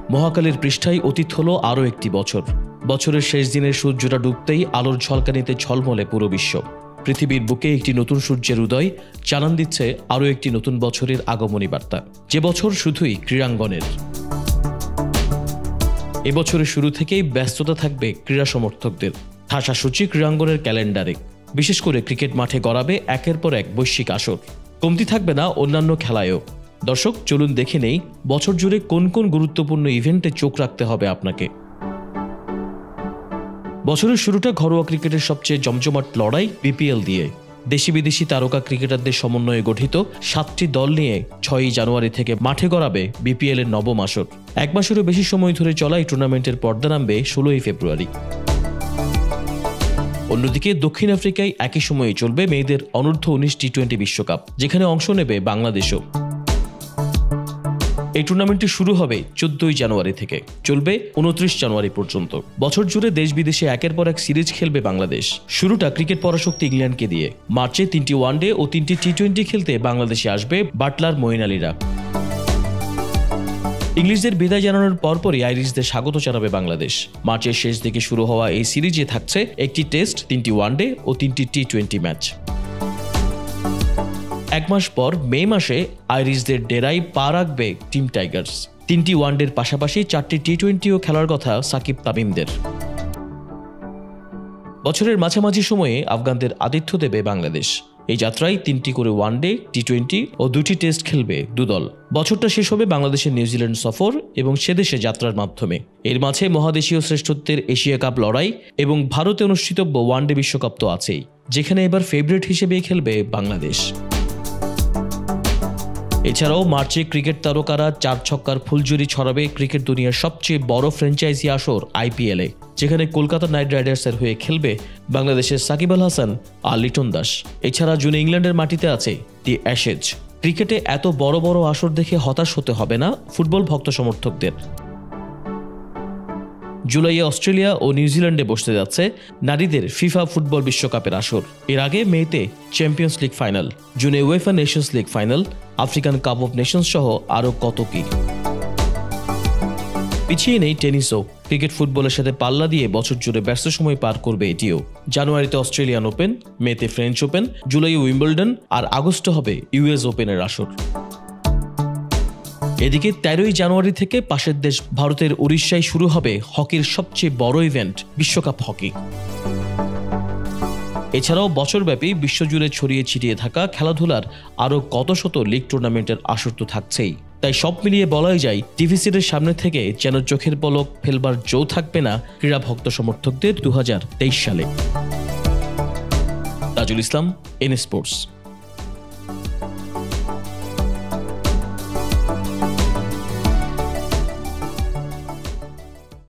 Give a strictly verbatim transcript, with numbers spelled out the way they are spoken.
মহাকালের পৃষ্ঠায় অতীত হলো আরও একটি বছর। বছরের শেষ দিনের সূর্যটা ডুবতেই আলোর ঝলকানিতে ঝলমলে পুরো বিশ্ব। পৃথিবীর বুকে একটি নতুন সূর্যের উদয় জানান দিচ্ছে আরও একটি নতুন বছরের আগমনী বার্তা, যে বছর শুধুই ক্রীড়াঙ্গনের। এবছরের শুরু থেকেই ব্যস্ততা থাকবে ক্রীড়া সমর্থকদের। ঠাসাসূচি ক্রীড়াঙ্গনের ক্যালেন্ডারে বিশেষ করে ক্রিকেট মাঠে গড়াবে একের পর এক বৈশ্বিক আসর। কমতি থাকবে না অন্যান্য খেলায়ও। দর্শক, চলুন দেখে নেই বছর জুড়ে কোন কোন গুরুত্বপূর্ণ ইভেন্টে চোখ রাখতে হবে আপনাকে। বছরের শুরুটা ঘরোয়া ক্রিকেটের সবচেয়ে জমজমাট লড়াই বিপিএল দিয়ে। দেশি বিদেশি তারকা ক্রিকেটারদের সমন্বয়ে গঠিত সাতটি দল নিয়ে ছয়ই জানুয়ারি থেকে মাঠে গড়াবে বিপিএল এর নবম আসর। এক মাসেরও বেশি সময় ধরে চলা এই টুর্নামেন্টের পর্দা নামবে ষোলোই ফেব্রুয়ারি। অন্যদিকে দক্ষিণ আফ্রিকায় একই সময়ে চলবে মেয়েদের অনূর্ধ্ব উনিশ টি টোয়েন্টি বিশ্বকাপ, যেখানে অংশ নেবে বাংলাদেশও। এই টুর্নামেন্টটি শুরু হবে চোদ্দই জানুয়ারি থেকে, চলবে উনত্রিশ জানুয়ারি পর্যন্ত। বছর জুড়ে দেশ বিদেশে একের পর এক সিরিজ খেলবে বাংলাদেশ। শুরুটা ক্রিকেট পরাশক্তি ইংল্যান্ডকে দিয়ে। মার্চে তিনটি ওয়ানডে ও তিনটি টি টোয়েন্টি খেলতে বাংলাদেশে আসবে বাটলার মঈন আলীরা। ইংলিশদের বিদায় জানানোর পরপরই আইরিশদের স্বাগত জানাবে বাংলাদেশ। মার্চের শেষ দিকে শুরু হওয়া এই সিরিজে থাকছে একটি টেস্ট, তিনটি ওয়ানডে ও তিনটি টি টোয়েন্টি ম্যাচ। এক মাস পর মে মাসে আইরিশদের ডেরায় পা রাখবে টিম টাইগার্স। তিনটি ওয়ানডের পাশাপাশি চারটি টি টোয়েন্টিও খেলার কথা সাকিব তামিমদের। বছরের মাঝামাঝি সময়ে আফগানদের আতিথ্য দেবে বাংলাদেশ। এই যাত্রায় তিনটি করে ওয়ানডে, টি টোয়েন্টি ও দুটি টেস্ট খেলবে দুদল। বছরটা শেষ হবে বাংলাদেশের নিউজিল্যান্ড সফর এবং সেদেশে যাত্রার মাধ্যমে। এর মাঝে মহাদেশীয় শ্রেষ্ঠত্বের এশিয়া কাপ লড়াই এবং ভারতে অনুষ্ঠিতব্য ওয়ানডে বিশ্বকাপ তো আছেই, যেখানে এবার ফেভারিট হিসেবেই খেলবে বাংলাদেশ। এছাড়াও মার্চে ক্রিকেট তারকারা চার ছক্কার ফুলঝুরি ছড়াবে ক্রিকেট দুনিয়ার সবচেয়ে বড় ফ্র্যাঞ্চাইজি আসর আইপিএলে, যেখানে কলকাতা নাইট রাইডার্সের হয়ে খেলবে বাংলাদেশের সাকিব আল হাসান আর লিটন দাস। এছাড়া জুনে ইংল্যান্ডের মাটিতে আছে দি অ্যাশেজ। ক্রিকেটে এত বড় বড় আসর দেখে হতাশ হতে হবে না ফুটবল ভক্ত সমর্থকদের। জুলাইয়ে অস্ট্রেলিয়া ও নিউজিল্যান্ডে বসতে যাচ্ছে নারীদের ফিফা ফুটবল বিশ্বকাপের আসর। এর আগে মেতে চ্যাম্পিয়ন্স লিগ ফাইনাল, জুনে UEFA Nations League final, African Cup of Nations সহ আরও কত কি। পিছিয়ে নেই টেনিসও। ক্রিকেট ফুটবলের সাথে পাল্লা দিয়ে বছর জুড়ে ব্যস্ত সময় পার করবে এটিও। জানুয়ারিতে অস্ট্রেলিয়ান ওপেন, মেতে ফ্রেঞ্চ ওপেন, জুলাইয়ে উইম্বলডন আর আগস্টে হবে ইউএস ওপেনের আসর। এদিকে তেরোই জানুয়ারি থেকে পাশের দেশ ভারতের উড়িষ্যায় শুরু হবে হকির সবচেয়ে বড় ইভেন্ট বিশ্বকাপ হকি। এছাড়াও বছরব্যাপী বিশ্বজুড়ে ছড়িয়ে ছিটিয়ে থাকা খেলাধুলার আরও কত শত লিগ টুর্নামেন্টের আসর তো থাকছেই। তাই সব মিলিয়ে বলাই যায় টিভি সেটের সামনে থেকে যেন চোখের পলক ফেলবার জো থাকবে না ক্রীড়া ভক্ত সমর্থকদের দু হাজার তেইশ সালে। Tajul Islam, N sports.